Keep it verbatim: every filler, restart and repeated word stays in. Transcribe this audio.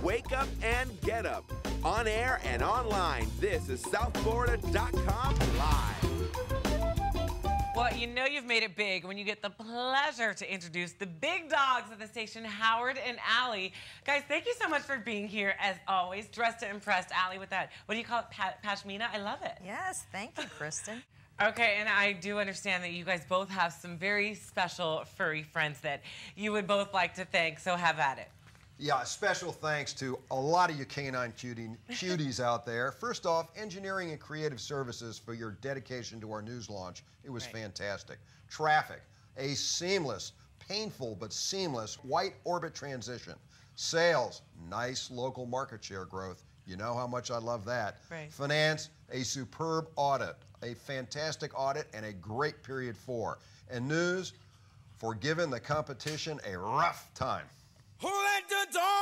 Wake Up and Get Up. On air and online, this is South Florida dot com Live. Well, you know you've made it big when you get the pleasure to introduce the big dogs of the station, Howard and Allie. Guys, thank you so much for being here, as always. Dressed to impress, Allie, with that, what do you call it, pa pashmina? I love it. Yes, thank you, Kristen. Okay, and I do understand that you guys both have some very special furry friends that you would both like to thank, so have at it. Yeah, special thanks to a lot of you canine cutie, cuties out there. First off, Engineering and Creative Services for your dedication to our news launch. It was right. fantastic. Traffic, a seamless, painful but seamless white orbit transition. Sales, nice local market share growth. You know how much I love that. Right. Finance, a superb audit, a fantastic audit, and a great period four. And news, for giving the competition a rough time. Who let the dog